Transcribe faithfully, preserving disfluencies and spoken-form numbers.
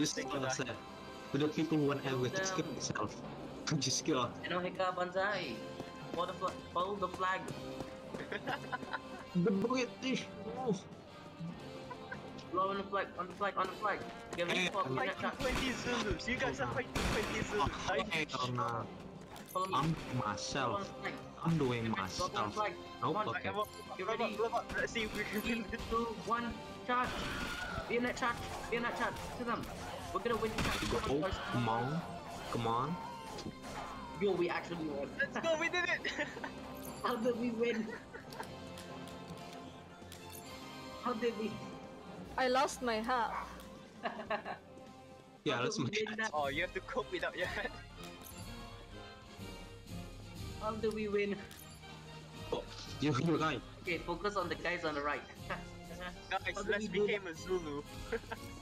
Just kill yourself. To the people who want anger, just kill yourself. Just kill us. Enohika Banzai. Follow the flag. Follow the flag. The British. Oh. Blow on the flag. On the flag. On the flag. Get ready for I'm fighting twenty Zulus. You guys are fighting twenty Zulus. Oh, no. Follow me. I'm doing myself. I'm doing myself. Nope, okay. Get ready. Let's see if we can win Three, this. two, one, charge. Be in that charge. Be in that charge. To them. We're gonna win the charge. Come on, Go. boys. Come on. Come on. Yo, we actually won. Let's go, we did it! How did we win? How did we? I lost my hat. Yeah, How let's did we make win it. that? Oh, you have to cope without your hat. How did we win? Oh, you, you're right. Okay, focus on the guys on the right. Guys, How did let's we do become a Zulu.